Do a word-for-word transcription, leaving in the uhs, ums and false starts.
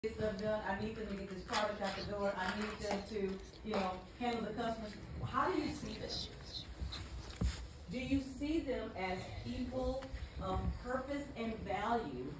Get stuff done. I need them to get this product out the door. I need them to, you know, handle the customers. How do you see them? Do you see them as people of purpose and value